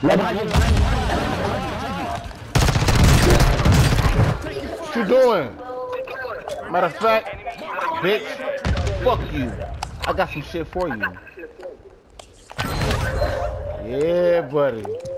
What you doing? Matter of fact, bitch, fuck you. I got some shit for you. Yeah, buddy.